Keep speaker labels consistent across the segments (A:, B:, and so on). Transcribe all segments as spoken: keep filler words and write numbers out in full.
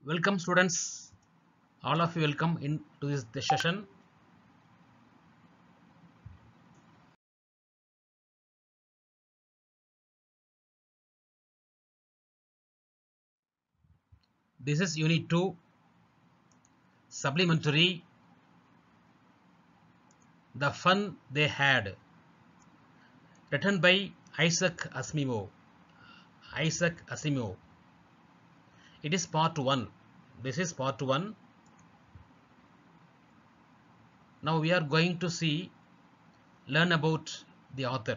A: Welcome students, all of you welcome into this, this session. This is unit two, supplementary, The Fun They Had, written by Isaac Asimov. Isaac Asimov. It is part one. This is part one. Now we are going to see, learn about the author.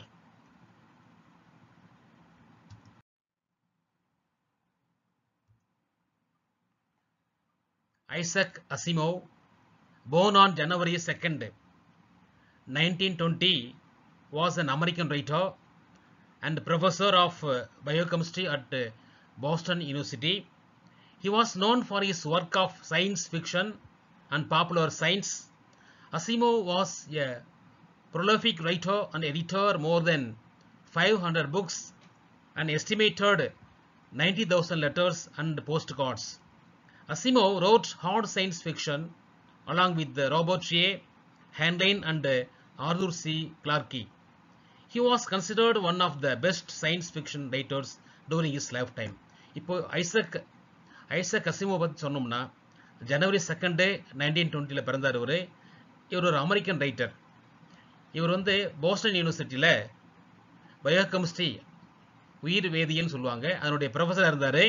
A: Isaac Asimov, born on January second, nineteen twenty, was an American writer and professor of uh, biochemistry at uh, Boston University. He was known for his work of science fiction and popular science. Asimov was a prolific writer and editor, more than five hundred books, and estimated ninety thousand letters and postcards. Asimov wrote hard science fiction along with Robert A. Heinlein and Arthur C. Clarke. He was considered one of the best science fiction writers during his lifetime. இப்போ Isaac Isaac Asimov பற்றி சொன்னோம்னா ஜனவரி second nineteen டுவெண்ட்டியில் பிறந்தார். இவர் இவர் ஒரு American writer. இவர் வந்து போஸ்டன் யூனிவர்சிட்டியில் பயோகெமிஸ்ட்ரி உயிர் வேதியியல்னு சொல்லுவாங்க, அதனுடைய ப்ரொஃபஸராக இருந்தார்.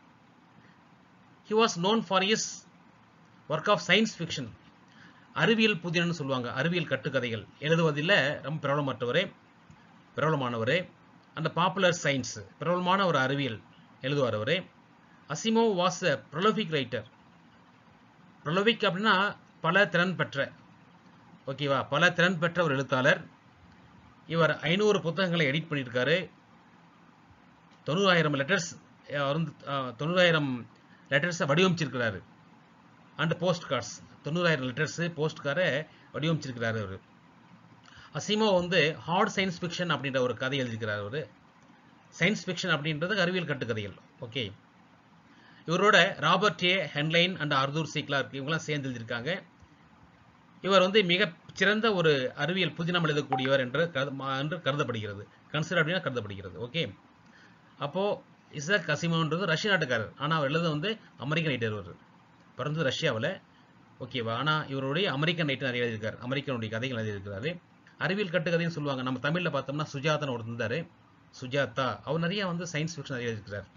A: He was known for his work of science fiction. அறிவியல் புதினன்னு சொல்லுவாங்க, அறிவியல் கட்டுக்கதைகள் எழுதுவதில் ரொம்ப பிரபலமற்றவர் பிரபலமானவர். அந்த பாப்புலர் சயின்ஸ் பிரபலமான ஒரு அறிவியல் எழுதுவார் அவர். Asimov was a prolific writer. Prolific அப்படின்னா பல திறன் பெற்ற, ஓகேவா, பல திறன் பெற்ற ஒரு எழுத்தாளர். இவர் ஐநூறு புத்தகங்களை எடிட் பண்ணியிருக்காரு. தொண்ணூறாயிரம் லெட்டர்ஸ் தொண்ணூறாயிரம் லெட்டர்ஸை வடிவமைச்சிருக்கிறாரு. அண்ட் போஸ்ட் கார்ட்ஸ் தொண்ணூறாயிரம் லெட்டர்ஸு போஸ்ட் கார்டை வடிவமைச்சிருக்கிறாரு அவர். அசிமோ வந்து ஹார்ட் சயின்ஸ் ஃபிக்ஷன் அப்படின்ற ஒரு கதை எழுதியிருக்கிறார் அவர். சயின்ஸ் ஃபிக்ஷன் அப்படின்றது அறிவியல் கட்டுக்கதைகள். ஓகே, இவரோட Robert A Heinlein and Arthur C Clarke இவங்கெல்லாம் சேர்ந்து எழுதியிருக்காங்க. இவர் வந்து மிக சிறந்த ஒரு அறிவியல் புதினம் எழுதக்கூடியவர் என்று என்று கருதப்படுகிறது. கன்சிடர் அப்படின்னா கருதப்படுகிறது. ஓகே, அப்போது இசாக் அசிமோன்றது ரஷ்ய நாட்டுக்காரர், ஆனால் அவர் எழுத வந்து அமெரிக்கன் ரைட்டர். அவர் பிறந்தது ரஷ்யாவில், ஓகேவா, ஆனால் இவருடைய அமெரிக்கன் ரைட்டர் நிறைய எழுதியிருக்காரு. அமெரிக்கனுடைய கதைகள் எழுதியிருக்கிறாரு. அறிவியல் கட்டுக்கதைன்னு சொல்லுவாங்க. நம்ம தமிழில் பார்த்தோம்னா சுஜாதான்னு ஒரு இருந்தார், சுஜாதா. அவர் நிறைய வந்து சயின்ஸ் ஃபிக்ஷன் நிறைய எழுதியிருக்கிறார்.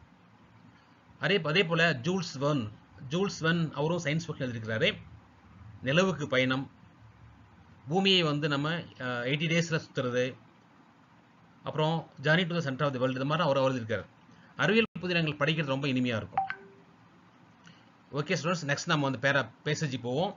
A: அதே அதே போல் ஜூல்ஸ் வெர்ன் ஜூல்ஸ் வெர்ன் அவரும் சயின்ஸ் ஃபிக்ஷன் எழுதியிருக்கிறாரு. நிலவுக்கு பயணம், பூமியை வந்து நம்ம எயிட்டி டேஸில் சுற்றுறது, அப்புறம் journey to the centre of the world, இது மாதிரி அவர் எழுதியிருக்காரு. அறிவியல் புதினங்கள் படிக்கிறது ரொம்ப இனிமையாக இருக்கும். ஓகே ஸ்டூடெண்ட்ஸ், நெக்ஸ்ட் நம்ம வந்து பேர பேசேஜ் போவோம்.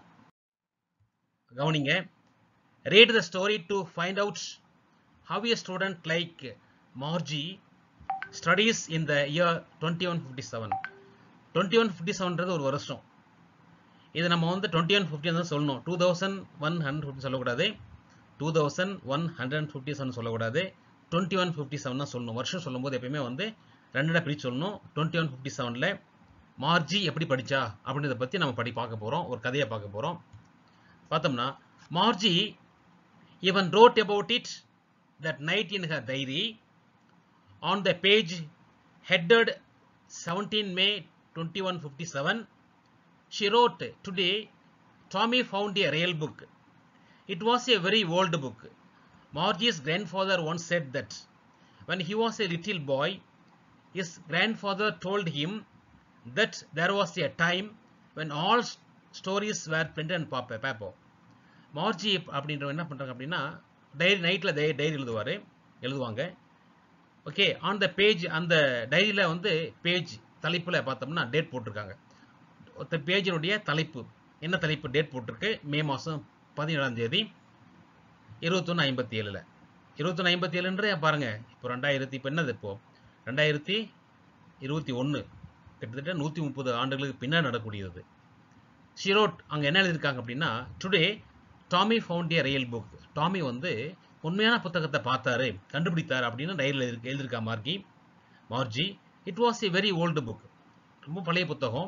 A: கவனிங்க. Read the story to find out how a student like Margie studies in the year twenty-one fifty-seven. twenty-one fifty-seven ஒரு வருஷம். இது நம்ம வந்து twenty-one fifty தான் சொல்லணும். two thousand one hundred fifty சொல்லக்கூடாது, two thousand one hundred fifty-seven சொல்லக்கூடாது, twenty-one fifty-seven தான் சொல்லணும். வருஷம் சொல்லும்போது எப்பயுமே வந்து ரெண்டரை பிரித்து சொல்லணும். twenty-one fifty-sevenல மார்ஜி எப்படி படித்தா அப்படின்றத பற்றி நம்ம படி பார்க்க போகிறோம். ஒரு கதையை பார்க்க போகிறோம். பார்த்தோம்னா Margie even wrote about it that night in her diary. On the page headed seventeenth May twenty-one fifty-seven, she wrote, "Today Tommy found a real book. It was a very old book. Margie's grandfather once said that when he was a little boy, his grandfather told him that there was a time when all stories were printed on paper." Margie அப்படின்றவங்க என்ன பண்ணுறாங்க அப்படின்னா, diary நைட்டில் tie diary எழுதுவார் எழுதுவாங்க okay. On the page, அந்த டைரியில் வந்து பேஜ் தலைப்பில் பார்த்தோம்னா டேட் போட்டிருக்காங்க. பேஜினுடைய தலைப்பு என்ன தலைப்பு, டேட் போட்டிருக்கு. மே மாதம் பதினேழாம் தேதி இருபத்தொன்று ஐம்பத்தி ஏழில் இருபத்தொன்று ஐம்பத்தி ஏழுன்ற பாருங்கள். இப்போ ரெண்டாயிரத்தி இப்போ என்னது இப்போது ரெண்டாயிரத்தி இருபத்தி ஒன்று கிட்டத்தட்ட நூற்றி முப்பது ஆண்டுகளுக்கு பின்னாடி நடக்கூடியது. ஷிரோட் அங்கே என்ன எழுதியிருக்காங்க அப்படின்னா, today Tommy found a real book. Tommy வந்து உண்மையான புத்தகத்தை பார்த்தாரு, கண்டுபிடித்தார் அப்படின்னு டைரியில் எழுதி எழுதியிருக்கா Margie Margie. It was a very old book. ரொம்ப பழைய புத்தகம்.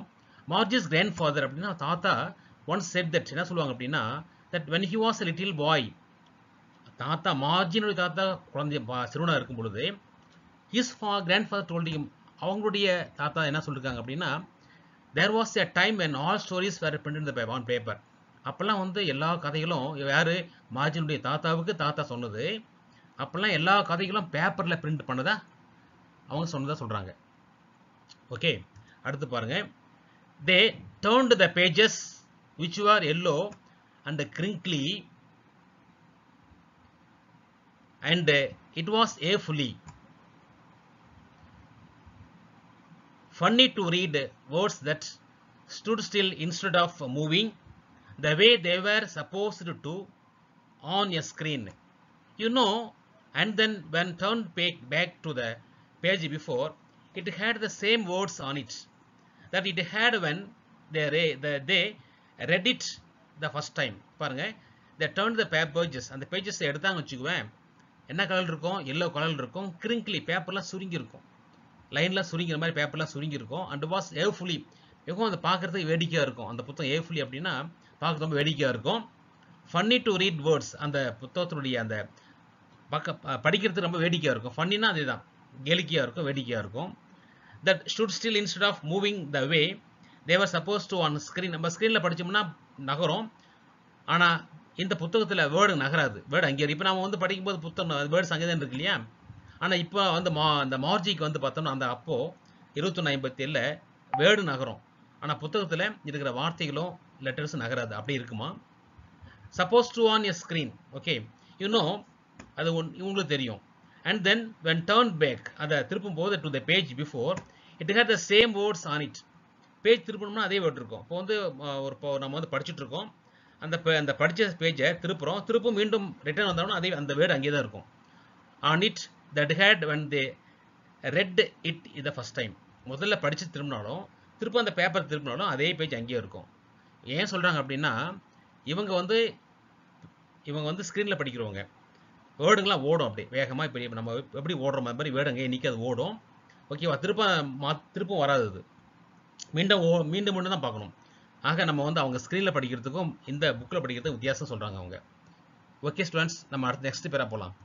A: Margie's grandfather அப்படின்னா தாத்தா once said that என்ன சொல்லுவாங்க அப்படின்னா that when he was a little boy, தாத்தா மார்ஜினுடைய தாத்தா குழந்தை சிறுவனாக இருக்கும் பொழுது his grandfather told him, அவங்களுடைய தாத்தா என்ன சொல்லியிருக்காங்க அப்படின்னா there was a time when all stories were printed in the paper, on paper. அப்போல்லாம் வந்து எல்லா கதைகளும் யார் மார்ஜினுடைய தாத்தாவுக்கு தாத்தா சொன்னது, அப்போல்லாம் எல்லா கதைகளும் பேப்பரில் பிரிண்ட் பண்ணதா அவங்க சொன்னதாக சொல்கிறாங்க. ஓகே, அடுத்து பாருங்க. they turned the pages which were yellow and crinkly and it was awfully funny to read words that stood still instead of moving the way they were supposed to on a screen. You know, and then when turned back to the page before, it had the same words on it that it had when they, the, they read it the first time. பாருங்க, they turned the pages, அந்த pages எடுத்தாங்க வச்சுக்குவேன், என்ன colour இருக்கும், yellow colour இருக்கும், கிரிங்க்லி பேப்பர்லாம் சுருங்கி இருக்கும், லைன்லாம் சுருங்கிற மாதிரி பேப்பர்லாம் சுருங்கி இருக்கும். அண்ட் வாஸ் ஏஃபுல்லி, மிகவும் அந்த பார்க்குறதுக்கு வேடிக்கையாக இருக்கும். அந்த புத்தகம் ஏஃபுல்லி அப்படின்னா பார்க்க ரொம்ப வேடிக்கையாக இருக்கும். ஃபன்னி டு ரீட் வேர்ட்ஸ், அந்த புத்தகத்தினுடைய அந்த பக்க படிக்கிறதுக்கு ரொம்ப வேடிக்கையாக இருக்கும். ஃபன்னினா அதே தான், கேலிக்கையாக இருக்கும், வேடிக்கையாக இருக்கும். That stood still instead of moving the way they were supposed to on screen. நம்ம ஸ்க்ரீனில் படித்தோம்னா நகரும், ஆனால் இந்த புத்தகத்தில் வேர்டு நகராது, வேர்டு அங்கே. இப்போ நம்ம வந்து படிக்கும்போது புத்தகம் வேர்ட்ஸ் அங்கே தான் இருக்கு இல்லையா. ஆனால் இப்போ வந்து மா அந்த மார்ஜிக்கு வந்து பார்த்தோம்னா அந்த அப்போது இருபத்தொன்று ஐம்பத்தி ஏழில் வேர்டு நகரும், ஆனால் புத்தகத்தில் இருக்கிற வார்த்தைகளும் லெட்டர்ஸும் நகராது. அப்படி இருக்குமா? Supposed to on a screen. Okay, you know, அது ஒன் இவங்களுக்கு தெரியும். And then when turn back, அதை திருப்பும் போது to the page before it had the same words on it. Page திருப்பணும்னா அதே வேர்ட் இருக்கும். இப்போ வந்து ஒரு இப்போ நம்ம வந்து படிச்சுட்டு இருக்கோம், அந்த அந்த படித்த பேஜை திருப்புறோம், திருப்பும் மீண்டும் ரிட்டர்ன் வந்தோம்னா அதே அந்த வேர்டு அங்கே தான் இருக்கும். On it that had when they read it the first time. முதல்ல படித்து திரும்பினாலும் திரும்ப அந்த பேப்பர் திரும்பினாலும் அதே பேஜ் அங்கேயே இருக்கும். ஏன் சொல்கிறாங்க அப்படின்னா, இவங்க வந்து இவங்க வந்து ஸ்க்ரீனில் படிக்கிறவங்க, வேர்டுங்களாம் ஓடும் அப்படி வேகமாக. இப்போ நம்ம எப்படி ஓடுற மாதிரி வேர்டு அங்கேயே நிற்க, அது ஓடும். ஓகேவா? திருப்ப மா திருப்பும் வராது, அது மீண்டும் ஓ மீண்டும் மீண்டும் தான் பார்க்கணும். ஆக நம்ம வந்து அவங்க ஸ்க்ரீனில் படிக்கிறதுக்கும் இந்த புக்கில் படிக்கிறதுக்கும் வித்தியாசம் சொல்கிறாங்க அவங்க. ஓகே ஸ்டூடெண்ட்ஸ், நம்ம அடுத்த நெக்ஸ்ட் பேராக போகலாம்.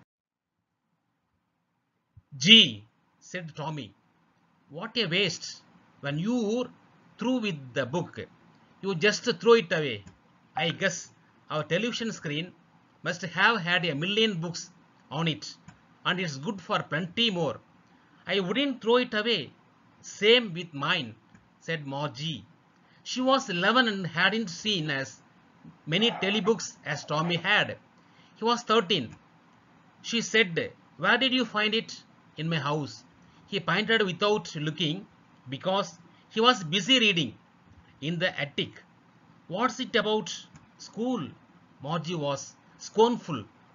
A: Gee, said Tommy, what a waste. When you're through with the book, you just throw it away. I guess our television screen must have had a million books on it, and it's good for plenty more. I wouldn't throw it away. Same with mine, said Margie. She was eleven and hadn't seen as many telebooks as Tommy had. He was thirteen. She said, where did you find it? In my house. He pointed without looking because he was busy reading. In the attic. What's it about school? Margie was scornful.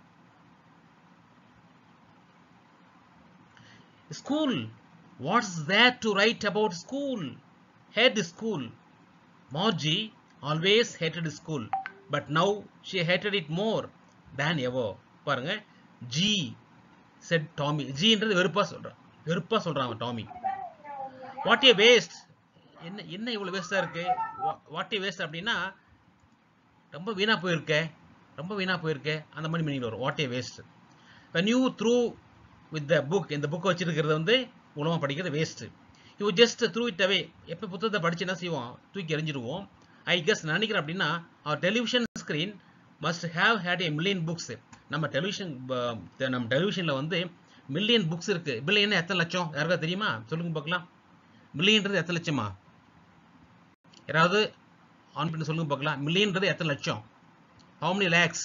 A: School? What's there to write about school? Hate school. Margie always hated school, but now she hated it more than ever. பாருங்க, G said Tommy. G என்றது வெறுப்பா சொல்றான், வெறுப்பா சொல்றான் Tommy. What a waste, என்ன என்ன இவ்வளவு வேஸ்டா இருக்கு, வாட் ஏ வேஸ்ட் அப்படின்னா ரொம்ப வீணா போயிருக்கே, ரொம்ப வீணா போயிருக்கே, அந்த மாதிரி மீனிங் வரும். What a waste. when you threw with the book, இந்த புக் வச்சிருக்கிறது வந்து உலகமா படிக்கிறது waste. you just threw it away. எப்போ புத்தகத்தை படிச்சு என்ன செய்வோம், தூக்கி எறிஞ்சிடுவோம். ஐ கெஸ் நினைக்கிறேன் அப்படின்னா our television screen must have had a million books. நம்ம டெலிவிஷன் நம்ம டெலிவிஷனில் வந்து மில்லியன் புக்ஸ் இருக்கு. மில்லியன் எத்தனை லட்சம் யாருக்கா தெரியுமா? சொல்லுங்க பார்க்கலாம். மில்லியன்றது எத்தனை லட்சமா? யாராவது ஆன் பண்ணி சொல்லுங்க பார்க்கலாம். மில்லியன்றது எத்தனை லட்சம்? how many lakhs?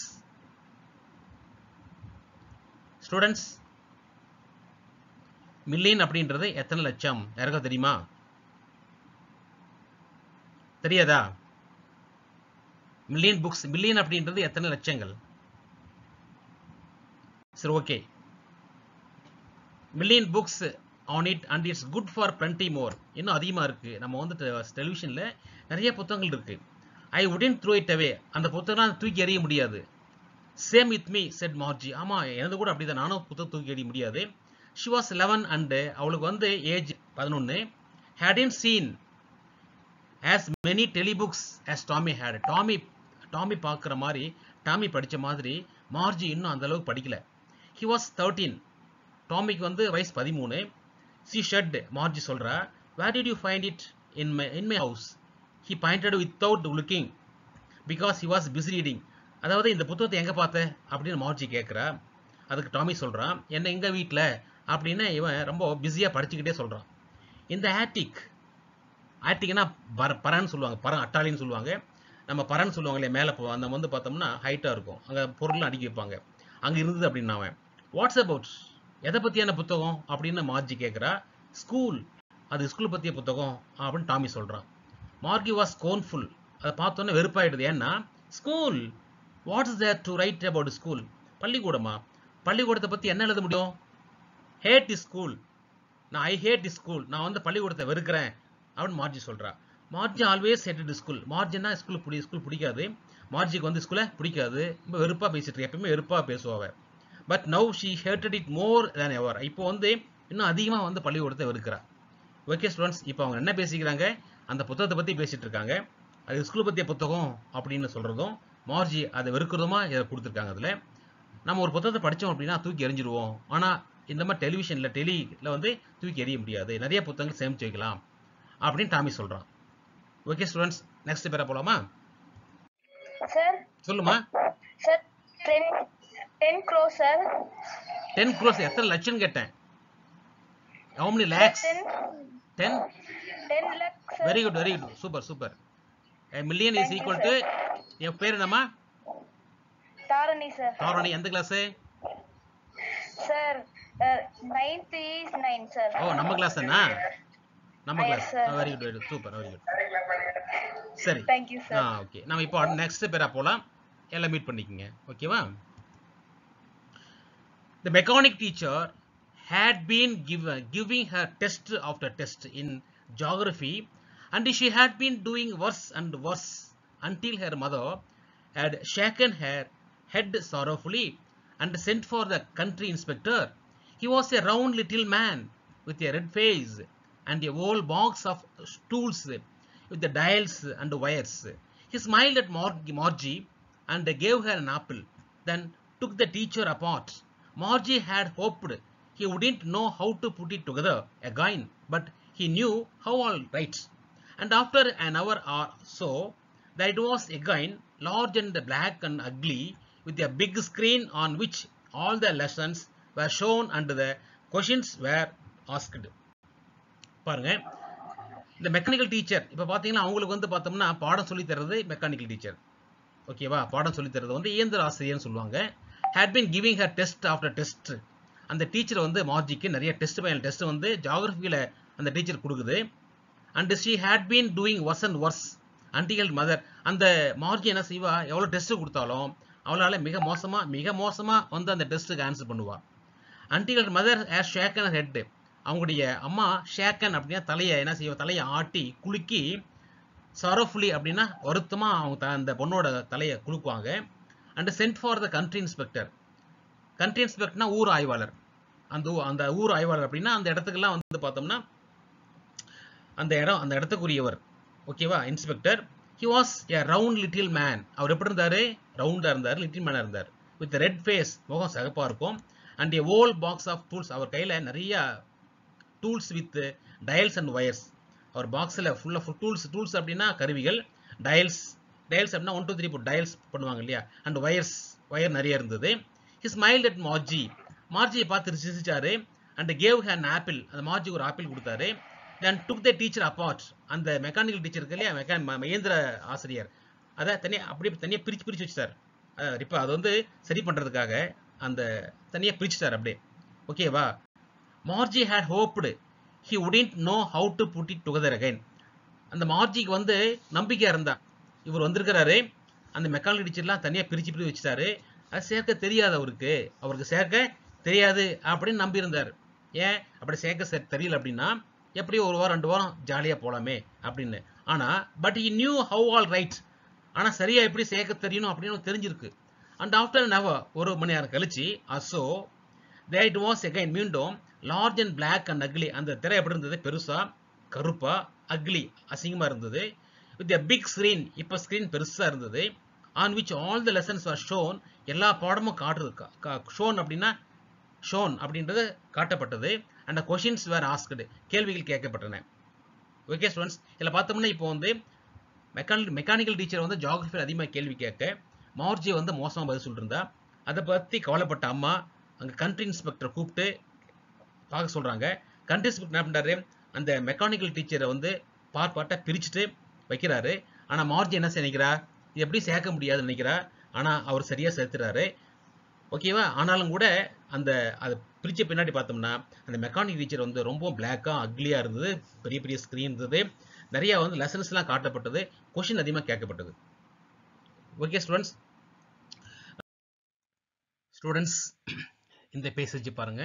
A: Students, million அப்படின்றது எத்தனை லட்சம் யாருக்கா தெரியுமா? தெரியாதா? மில்லியன் புக்ஸ், மில்லியன் அப்படின்றது எத்தனை லட்சங்கள்? சரி, okay. Million books on it and it's good for plenty more. இன்னும் அதிகமாக இருக்குது. நம்ம வந்து டெலிவிஷனில் நிறைய புத்தகங்கள் இருக்குது. I wouldn't throw it away. அந்த புத்தகம் தூக்கி எறிய முடியாது. Same with me said Margie. ஆமாம், எனது கூட அப்படி தான், நானும் புத்தகம் தூக்கி எறிய முடியாது. ஷி வாஸ் லெவன் அண்டு அவளுக்கு வந்து ஏஜ் பதினொன்று. Hadn't seen as many telebooks as Tommy had. Tommy Tommy பார்க்குற மாதிரி டாமி படித்த மாதிரி மார்ஜி இன்னும் அந்த அளவுக்கு படிக்கல. he was thirteen. டாமிக்கு வந்து வயசு பதிமூணு. she said, மார்ஜி சொல்றா, where did you find it? in my in my house. he pointed without looking because he was busy reading. அதாவது இந்த புத்தகத்தை எங்க பார்த்த அப்படின்னு மார்ஜி கேட்குறா. அதுக்கு டாமி சொல்றான், என்ன எங்க வீட்டில் அப்படின்னு இவன் ரொம்ப பிஸியா படிச்சுக்கிட்டே சொல்றான். இந்த ஆட்டிக், ஆட்டிக்னா பர பரன்னு சொல்லுவாங்க, பரம் அட்டாளின்னு சொல்லுவாங்க. நம்ம பரன்னு சொல்லுவாங்க இல்லையா, மேலே போ அந்த வந்து பார்த்தோம்னா ஹைட்டாக இருக்கும், அங்கே பொருள்லாம் அடுக்கி வைப்பாங்க, அங்கே இருந்தது அப்படின்னு அவன். வாட்ஸ் அபவுட், எதை பற்றியான புத்தகம் அப்படின்னு மார்ஜி கேட்குறா. ஸ்கூல், அது ஸ்கூல் பற்றிய புத்தகம் அப்படின்னு டாமி சொல்கிறான். மார்கி வாஸ் ஸ்கோன்ஃபுல், அதை பார்த்தோன்னே வெறுப்பாயிடுது. ஏன்னா school, what's there to write about school, பள்ளிக்கூடமா, பள்ளிக்கூடத்தை பற்றி என்ன எழுத முடியும்? ஹேட் இஸ் ஸ்கூல், நான் ஐ ஹேட் இஸ் ஸ்கூல், நான் வந்து பள்ளிக்கூடத்தை வெறுக்கிறேன் அப்படின்னு மார்ஜி சொல்கிறா. மார்ஜி ஆல்வேஸ் ஹேட்டட் ஸ்கூல், மார்ஜினா ஸ்கூல் பிடி ஸ்கூல் பிடிக்காது, மார்ஜிக்கு வந்து ஸ்கூலை பிடிக்காது, ரொம்ப வெறுப்பாக பேசிட்டு எப்பயுமே வெறுப்பாக பேசுவாங்க. But now she hated it more than ever, இப்போ வந்து இன்னும் அதிகமாக வந்து பள்ளிக்கூடத்தை வெறுக்கிறா. ஓகே ஸ்டூடெண்ட்ஸ், இப்போ அவங்க என்ன பேசிக்கிறாங்க, அந்த புத்தகத்தை பற்றி பேசிட்டு இருக்காங்க. அது ஸ்கூல் பற்றிய புத்தகம் அப்படின்னு சொல்கிறதும் மார்ஜி அதை வெறுக்கிறதுமா இதை கொடுத்துருக்காங்க. அதில் நம்ம ஒரு புத்தகத்தை படித்தோம் அப்படின்னா தூக்கி எறிஞ்சிடுவோம், ஆனால் இந்த மாதிரி டெலிவிஷனில் டெலியில் வந்து தூக்கி எறிய முடியாது, நிறைய புத்தகங்கள் சேமித்து வைக்கலாம் அப்படின்னு டாமி சொல்கிறான். ஓகே ஸ்டூடெண்ட்ஸ், நெக்ஸ்ட் பேரா போலாமா?
B: சார்
A: சொல்லுமா.
B: Sir ten ten crores sir.
A: ten crores எத்தனை லட்சம் கேட்டேன்? how many lakhs? ten
B: ten lakhs sir.
A: very good, very good, super super. a million is equal to, என் பேர் என்னம்மா?
B: தாரணி சார்.
A: தாரணி, எந்த class
B: sir? ninth is nine sir.
A: ஓ, நம்ம class தானா? நம்ம class. Very good, very good, super, very good. சரி,
B: thank you sir.
A: ஆ okay, நாம இப்போ நெக்ஸ்ட் பேரா போலாம். எல்லாம் மீட் பண்ணிக்கங்க, ஓகேவா? The mechanic teacher had been given giving her test after test in geography, and she had been doing worse and worse until her mother had shaken her head sorrowfully and sent for the country inspector. He was a round little man with a red face and a whole box of tools with the dials and wires. He smiled at Margie and gave her an apple, then took the teacher apart. Margie had hoped he wouldn't know how to put it together again, but he knew how all right. And after an hour or so, that it was again large and black and ugly, with a big screen on which all the lessons were shown and the questions were asked. பாருங்க, இந்த mechanical teacher இப்போ பார்த்தீங்கன்னா அவங்களுக்கு வந்து பார்த்தோம்னா பாடம் சொல்லி தர்றது மெக்கானிக்கல் டீச்சர், ஓகேவா? பாடம் சொல்லி தர்றது வந்து இயந்திர ஆசிரியர்னு சொல்லுவாங்க. had been giving her test after test. அந்த டீச்சர் வந்து மார்ஜிக்கு நிறைய டெஸ்ட் பயன் டெஸ்ட் வந்து ஜியோகிராஃபியில் அந்த டீச்சர் கொடுக்குது. And she had been doing worse and worse until her mother. அந்த மார்ஜி என்ன செய்வா, எவ்வளோ டெஸ்ட் கொடுத்தாலும் அவளால் மிக மோசமாக மிக மோசமாக வந்து அந்த டெஸ்ட்டுக்கு ஆன்சர் பண்ணுவா. until her mother has shaken her head. அவங்களுடைய அம்மா ஷேக்கன் அப்படின்னா தலையை என்ன செய்வா, தலையை ஆட்டி குலுக்கி, sorrowfully அப்படின்னா வருத்தமாக அவங்க அந்த பொண்ணோட தலையை குலுக்குவாங்க. And sent for the country inspector. Country இன்ஸ்பெக்டர்னா ஊர் ஆய்வாளர். அந்த அந்த ஊர் ஆய்வாளர் அப்படின்னா அந்த இடத்துக்கெல்லாம் வந்து பார்த்தோம்னா அந்த இடம் அந்த இடத்துக்குரியவர், ஓகேவா? Inspector. He was a round little man. அவர் எப்படி இருந்தார்? ரவுண்டாக இருந்தார், லிட்டில் மேனாக இருந்தார். வித் ரெட் ஃபேஸ், முகம் சகப்பாக இருக்கும். And a whole box of tools. அவர் கையில் நிறைய tools with dials and wires. அவர் பாக்ஸில் ஃபுல்லாக டூல்ஸ் டூல்ஸ் அப்படின்னா கருவிகள், டயல்ஸ் டயல்ஸ் அப்படின்னா ஒன் டூ த்ரீ இப்போ டயல்ஸ் பண்ணுவாங்க இல்லையா, அண்ட் வயர்ஸ் வயர் நிறைய இருந்தது. He smiled at Margie. மார்ஜியை பார்த்து சிரிச்சாரு. And gave an apple. அந்த மார்ஜிக்கு ஒரு ஆப்பிள் கொடுத்தாரு. Then took the teacher apart. அந்த மெக்கானிக்கல் டீச்சர் இருக்கு இல்லையா, மெக்கா இயந்திர ஆசிரியர், அதை தனியாக அப்படியே தனியாக பிரித்து பிரித்து வச்சுட்டார். இப்போ அது வந்து சரி பண்ணுறதுக்காக அந்த தனியாக பிரிச்சுட்டார் அப்படியே, ஓகேவா? Margie had hoped he wouldn't know how to put it together again. அந்த மார்ஜிக்கு வந்து நம்பிக்கையாக இருந்தா, இவர் வந்திருக்கிறாரு, அந்த மெக்கானிக்கல் டீச்சர்லாம் தனியாக பிரித்து பிரித்து வச்சுட்டாரு, அது சேர்க்க தெரியாது அவருக்கு, அவருக்கு சேர்க்க தெரியாது அப்படின்னு நம்பியிருந்தார். ஏன் அப்படி சேர்க்க தெரியல அப்படின்னா எப்படியோ ஒரு வாரம் ரெண்டு வாரம் ஜாலியாக போகலாமே அப்படின்னு. ஆனால் but he knew how all right. ஆனால் சரியாக எப்படி சேர்க்க தெரியணும் அப்படின்னு தெரிஞ்சிருக்கு. அண்ட் ஆஃப்டர் அன் ஹவர், ஒரு மணி நேரம் கழிச்சு, also they it was again, மீண்டும் large and black and ugly. அந்த திரை எப்படி இருந்தது? பெருசா கருப்பா, அக்லி அசிங்கமாக இருந்தது. With a big screen. இப்போ ஸ்க்ரீன் பெருசாக இருந்தது. On which all the lessons are shown. எல்லா பாடமும் காட்டுறது. ஷோன் அப்படின்னா ஷோன் அப்படின்றது காட்டப்பட்டது. And questions were asked. கேள்விகள் கேட்கப்பட்டன. ஓகே ஸ்டூடெண்ட்ஸ், இதில் பார்த்தோம்னா இப்போ வந்து மெக்கானிக் மெக்கானிக்கல் டீச்சர் வந்து ஜியாகிரஃபியில் அதிகமாக கேள்வி கேட்க மார்ஜி வந்து மோசமாக பதில் சொல்லிருந்தா. அதை பற்றி கவலைப்பட்ட அம்மா அங்கே கண்ட்ரி இன்ஸ்பெக்டரை கூப்பிட்டு பார்க்க சொல்கிறாங்க. கண்ட்ரி இன்ஸ்பெக்டர் என்ன பண்ணுறாரு, அந்த மெக்கானிக்கல் டீச்சரை வந்து பார்ட் பார்ட்டாக பிரிச்சுட்டு வைக்கிறாரு. ஆனால் மார்ஜி என்ன நினைக்கிறா, இது எப்படி சேர்க்க முடியாதுன்னு நினைக்கிறா. ஆனால் அவர் சரியாக சேர்த்துறாரு. ஓகேவா. ஆனாலும் கூட அந்த அதை பிரித்த பின்னாடி பார்த்தோம்னா அந்த மெக்கானிக் டீச்சர் வந்து ரொம்ப பிளாக்காக அக்லியாக இருந்தது. பெரிய பெரிய ஸ்க்ரீன் இருந்தது. நிறையா வந்து லெசன்ஸ்லாம் காட்டப்பட்டது. கொஷின் அதிகமாக கேட்கப்பட்டது. ஓகே ஸ்டூடெண்ட்ஸ், ஸ்டூடெண்ட்ஸ் இந்த பேசேஜ் பாருங்க.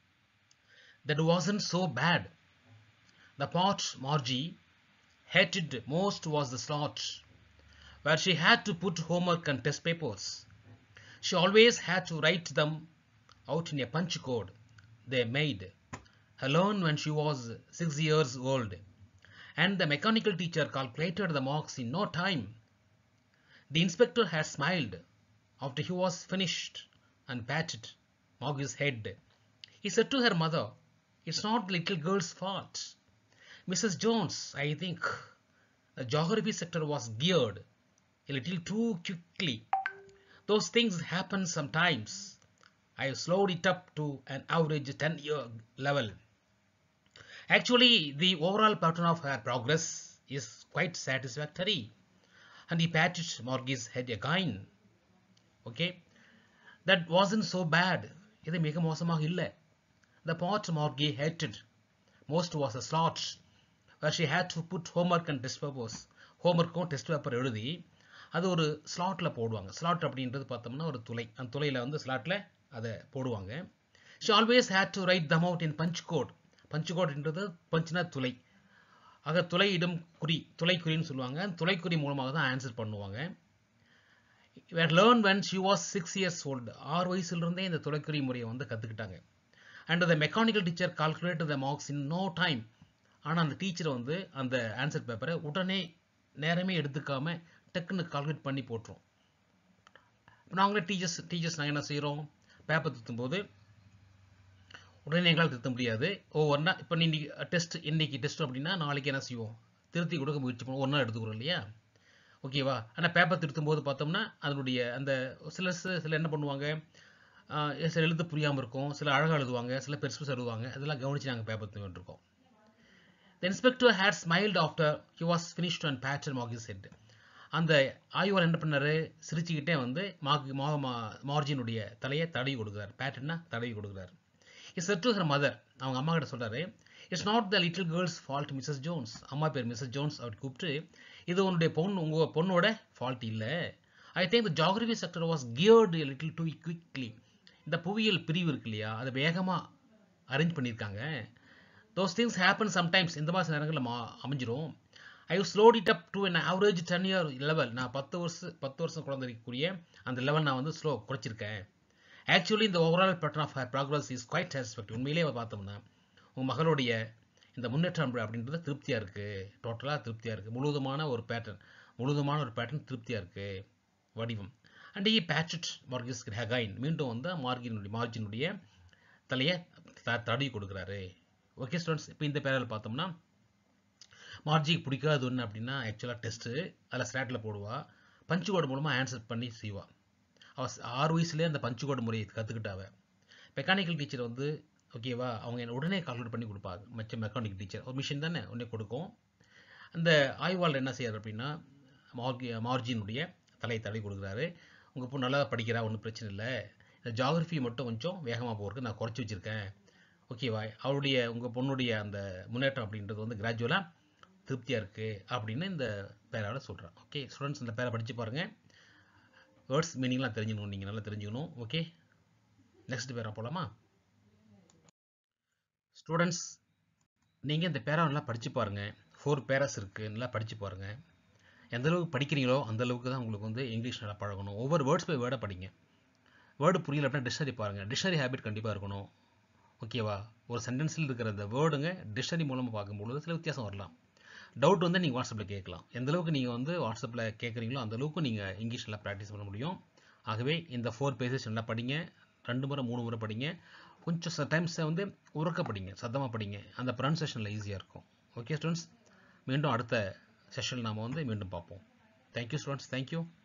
A: That wasn't so bad. The part Margie hated most was the slot where she had to put homework and test papers. She always had to write them out in a punch code they made her learn when she was six years old, and the mechanical teacher calculated the marks in no time. The inspector had smiled after he was finished and patted Margie's head. He said to her mother, "It's not the little girl's fault. Missus Jones, I think the geography sector was geared a little too quickly. Those things happen sometimes. I slowed it up to an average ten-year level. Actually, the overall pattern of her progress is quite satisfactory." And he patted Margie's head again. Okay, that wasn't so bad. இது மிக மோசமாக இல்லை. The part Margie hated most was a slot where she had to put homework and test papers. ஹோம்ஒர்க்கும் test paper எழுதி அது ஒரு ஸ்லாட்டில் போடுவாங்க. ஸ்லாட் அப்படின்றது பார்த்தோம்னா ஒரு துளை. அந்த துளையில் வந்து ஸ்லாட்டில் அதை போடுவாங்க. She always had to write them out in punch code. Punch கோட்ன்றது பஞ்ச்னா துளை. ஆக துளையிடும் குறி, துளைக்குறின்னு சொல்லுவாங்க. துளைக்குறி மூலமாக தான் ஆன்சர் பண்ணுவாங்க. had learned when she was six years old. ஆறு வயசுலேருந்தே இந்த துளைக்குறி முறையை வந்து கற்றுக்கிட்டாங்க. And the mechanical teacher calculated the marks in no time. ஆனால் அந்த டீச்சர் வந்து அந்த ஆன்சர் பேப்பரை உடனே நேரமே எடுத்துக்காம டக்குன்னு கால்குலேட் பண்ணி போட்டுரும். நாங்களே டீச்சர்ஸ் டீச்சர்ஸ் நாங்கள் என்ன செய்கிறோம், பேப்பர் திருத்தும் போது உடனே எங்களால் திருத்த முடியாது. ஒவ்வொன்றா இப்போ இன்னைக்கு டெஸ்ட் இன்னைக்கு டெஸ்ட் அப்படின்னா நாளைக்கு என்ன செய்வோம், திருத்தி கொடுக்க முயற்சி பண்ணுவோம். ஒரு நாள் எடுத்துக்கிறோம் இல்லையா. ஓகேவா. ஆனால் பேப்பர் திருத்தும் போது பார்த்தோம்னா அதனுடைய அந்த சில சில என்ன பண்ணுவாங்க, சில எழுத்து புரியாமல் இருக்கும், சில அழகாக எழுதுவாங்க, சில பெருசு பெருசு எழுதுவாங்க. அதெல்லாம் கவனித்து நாங்கள் பேப்பர் திருத்திருக்கோம். The inspector had smiled after he was finished and patted Margie's head. அந்த ஆய்வாளர் என்ன பண்ணாரு, சிரிச்சுக்கிட்டே வந்து மார்க் மார்ஜினுடைய தலையை தடவி கொடுக்குறாரு. பேட்டர்னா தடவி கொடுக்குறாரு. He said to her mother, அவங்க அம்மா கிட்ட சொல்றாரு, "It's not the little girl's fault, Missus Jones." அம்மா பேர் மிஸ்ஸஸ் ஜோன்ஸ். அவர் கூப்பிட்டு, இது உன்னுடைய பொண்ணு உங்க பொண்ணோட ஃபால்ட் இல்லை. I think the geography sector was geared a little too quickly. இந்த புவியியல் பிரிவு இருக்கு இல்லையா, அதை வேகமாக அரேஞ்ச் பண்ணியிருக்காங்க. Those things happen sometimes. இந்த மாதிரி நேரங்களில் அமைஞ்சிரும். I slowed it up to an average ten year level. நான் பத்து வருஷம் பத்து வருஷம் குழந்தைக்குரிய அந்த லெவல் நான் வந்து ஸ்லோ குறைச்சிருக்கேன். ஆக்சுவலி இந்த overall pattern of her progress is quite satisfactory. உண்மையிலே பார்த்தோம்னா உங்கள் மகளுடைய இந்த முன்னேற்றம் அப்படின்றது திருப்தியாக இருக்குது. டோட்டலாக திருப்தியாக இருக்குது. முழுவதுமான ஒரு பேட்டர்ன் முழுவதுமான ஒரு பேட்டர்ன் திருப்தியாக இருக்குது வடிவம். And he patted Margie's head again. மீண்டும் வந்து மார்கினுடைய மார்ஜினுடைய தலையை தடவி கொடுக்குறாரு. ஓகே ஸ்டூடெண்ட்ஸ், இப்போ இந்த பேரில் பார்த்தோம்னா மார்ஜிக்கு பிடிக்காது ஒன்று அப்படின்னா ஆக்சுவலாக டெஸ்ட்டு அதில் ஸ்லாட்டில் போடுவா. பஞ்சு கோடு மூலமாக ஆன்சர் பண்ணி செய்வாள். அவள் ஆறு வயசுலேயே அந்த பஞ்சு கோடு முறையை கற்றுக்கிட்டாவ. மெக்கானிக்கல் டீச்சர் வந்து ஓகேவா, அவங்க என்ன உடனே கால்குலேட் பண்ணி கொடுப்பாங்க. மற்ற மெக்கானிக்கல் டீச்சர் ஒரு மிஷின் தானே உடனே கொடுக்கும். அந்த ஆய்வாளர் என்ன செய்யார் அப்படின்னா மார்கி மார்ஜினுடைய தலையை தடவி கொடுக்குறாரு. உங்கள் பொண்ணு நல்லா படிக்கிறா, ஒன்றும் பிரச்சனை இல்லை. இந்த ஜியாகிரஃபி மட்டும் கொஞ்சம் வேகமாக போகிறதுக்கு நான் குறைச்சி வச்சுருக்கேன். ஓகேவா, அவருடைய உங்கள் பொண்ணுடைய அந்த முன்னேற்றம் அப்படின்றது வந்து கிராஜுவலாக திருப்தியாக இருக்குது அப்படின்னு இந்த பேரால் சொல்கிறேன். ஓகே ஸ்டூடெண்ட்ஸ், இந்த பேரை படித்து பாருங்கள். வேர்ட்ஸ் மீனிங்லாம் தெரிஞ்சுக்கணும், நீங்கள் நல்லா தெரிஞ்சுக்கணும். ஓகே, நெக்ஸ்ட் பேரா போகலாமா? ஸ்டூடெண்ட்ஸ், நீங்கள் இந்த பேரா நல்லா படித்து பாருங்கள். ஃபோர் பேராஸ் இருக்குது, நல்லா படித்து பாருங்கள். எந்தளவுக்கு படிக்கிறீங்களோ அந்தளவுக்கு தான் உங்களுக்கு வந்து இங்கிலீஷ் நல்லா பழகணும். ஒவ்வொரு வேர்ட்ஸ் பை வேர்டை படிங்க. வேர்டு புரியல அப்படின்னா டிக்ஷனரி பாருங்கள். டிக்ஷனரி ஹேபிட் கண்டிப்பாக இருக்கணும். ஓகேவா, ஒரு சென்டென்ஸில் இருக்கிற அந்த வேர்டுங்க டிக்ஷனரி மூலமாக பார்க்கும்பொழுது சில வித்தியாசம் வரலாம். டவுட் வந்து நீங்கள் வாட்ஸ்அப்பில் கேட்கலாம். எந்த அளவுக்கு நீங்கள் வந்து வாட்ஸ்அப்பில் கேட்குறீங்களோ அந்த அளவுக்கு நீங்கள் இங்கிலீஷ் நல்லா ப்ராக்டிஸ் பண்ண முடியும். ஆகவே இந்த ஃபோர் பேஜஸ் நல்லா படிங்க, ரெண்டு முறை மூணு முறை படிங்க, கொஞ்சம் சில டைம்ஸை வந்து உறக்க படிங்க, சத்தமாக படிங்க, அந்த ப்ரொனன்சியேஷனில் ஈஸியாக இருக்கும். ஓகே ஸ்டூடெண்ட்ஸ், மீண்டும் அடுத்த செஷனில் நாம் வந்து மீண்டும் பார்ப்போம். Thank you students, thank you.